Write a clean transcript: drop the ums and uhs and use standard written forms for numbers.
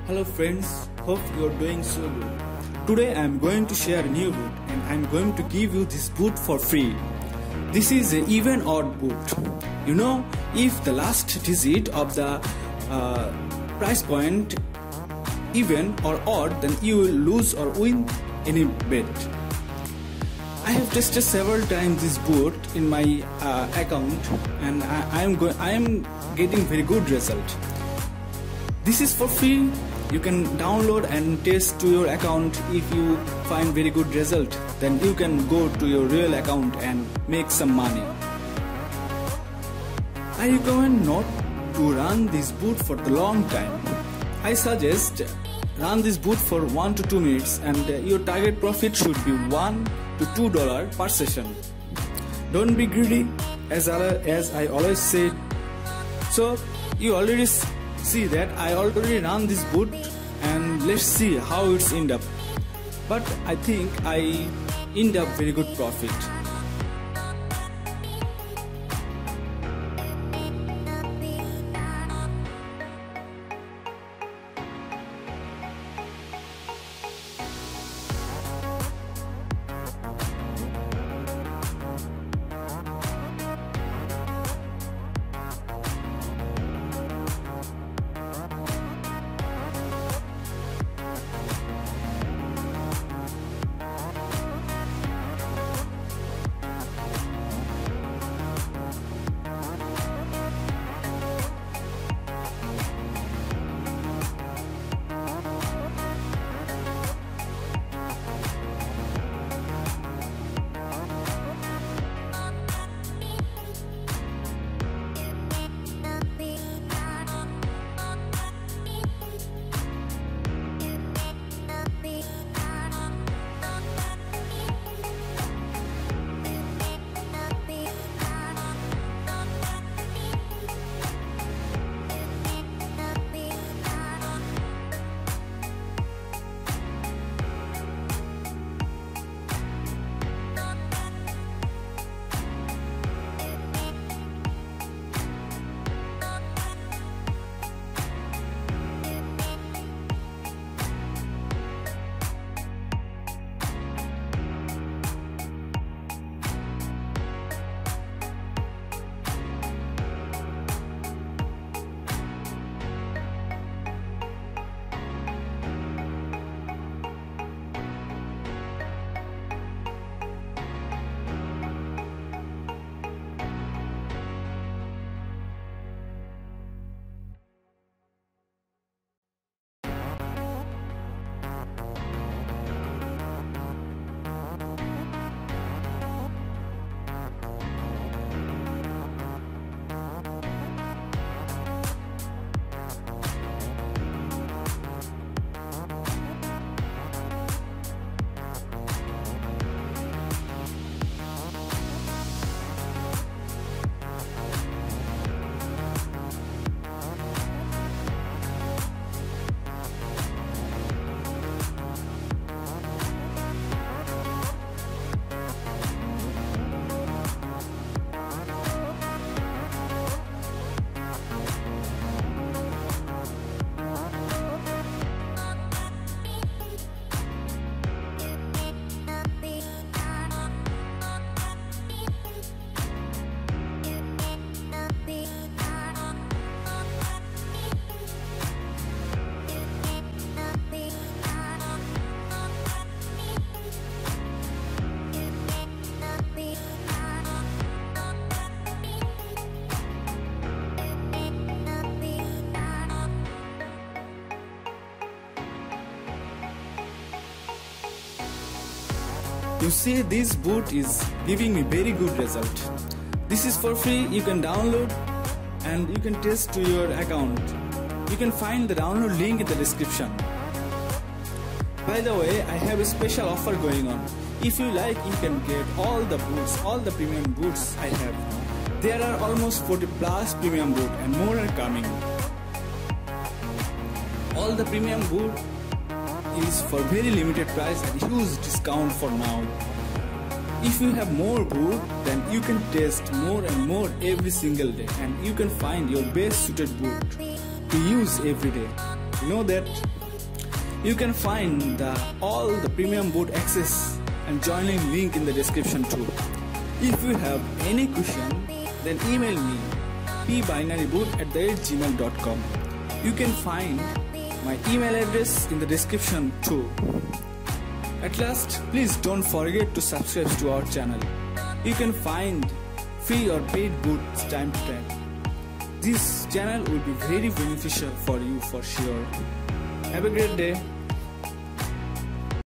Hello friends, hope you are doing so good. Today I am going to share a new boot and I am going to give you this boot for free. This is an even odd boot. You know, if the last digit of the price point even or odd, then you will lose or win any bet. I have tested several times this boot in my account and I am getting very good result. This is for free. You can download and test to your account. If you find very good result, then you can go to your real account and make some money. I recommend not to run this boot for the long time. I suggest run this boot for 1 to 2 minutes and your target profit should be $1 to $2 per session. Don't be greedy, as I always say. So you already see that I already run this boot and let's see how it's end up. But I think I end up very good profit. You see, this boot is giving me very good result. This is for free. You can download and you can test to your account. You can find the download link in the description. By the way, I have a special offer going on. If you like, you can get all the boots, all the premium boots I have. There are almost 40 plus premium boots and more are coming. All the premium boot is for very limited price and huge discount for now. If you have more boot, then you can test more and more every single day and you can find your best suited boot to use every day. You know that? You can find all the premium boot access and joining link in the description too. If you have any question, then email me pbinaryboot@gmail.com. You can find my email address in the description too. At last, please don't forget to subscribe to our channel. You can find free or paid boots time to time. This channel will be very beneficial for you for sure. Have a great day.